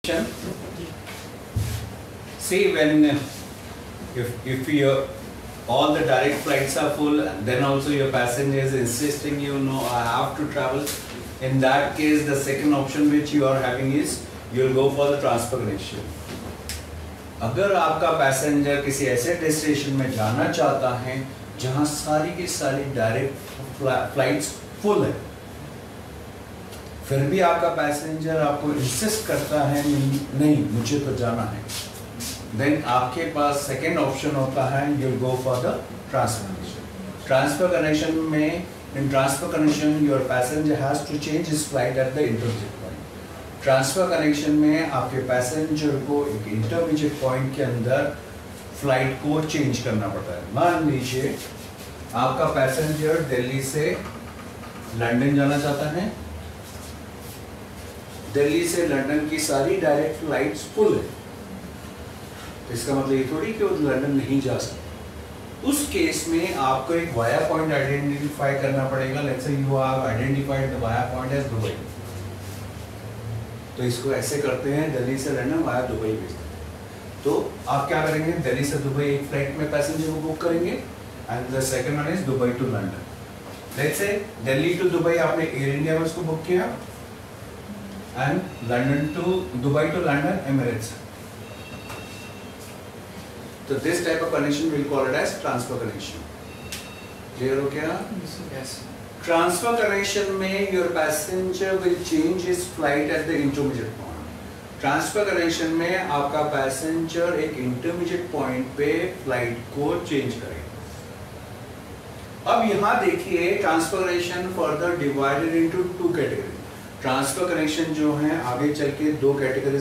See, when if your all the direct flights are full, then also your passenger is insisting, I have to travel. In that case, the second option which you are having is you will go for the transfer connection. अगर आपका passenger किसी ऐसे destination में जाना चाहता है जहां सारी की सारी डायरेक्ट फ्लाइट्स फुल है, फिर भी आपका पैसेंजर आपको इंसिस्ट करता है नहीं मुझे तो जाना है, देन आपके पास सेकेंड ऑप्शन होता है you will go for the transfer connection. Transfer connection में in transfer connection your passenger has to change his flight at the intermediate point. Transfer connection में आपके पैसेंजर को एक इंटरमीडिएट पॉइंट के अंदर फ्लाइट को चेंज करना पड़ता है. मान लीजिए आपका पैसेंजर दिल्ली से लंदन जाना चाहता है, दिल्ली से लंदन की सारी डायरेक्ट फ्लाइट्स फुल है, तो इसका मतलब ये थोड़ी कि वो लंदन नहीं जा सकते. उस केस में आपको एक वाया पॉइंट आइडेंटिफाई करना पड़ेगा. Let's say you have identified the via point as Dubai. तो इसको ऐसे करते हैं, दिल्ली से लंदन वाया दुबई भेजते हैं. तो आप क्या करेंगे, दिल्ली से दुबई एक फ्लाइट में पैसेंजर को बुक करेंगे and the second one is Dubai to London. Let's say Delhi to Dubai आपने एयर इंडिया में उसको बुक किया and London to Dubai to London Emirates. तो this type of connection will call it as transfer connection. Clear हो गया? Yes. Transfer connection में your passenger will change his flight at the intermediate point. Transfer connection में आपका passenger एक intermediate point पे flight को change करेगा. अब यहाँ देखिए transfer connection further divided into two category. Transfer connection जो है आगे चल के दो कैटेगरी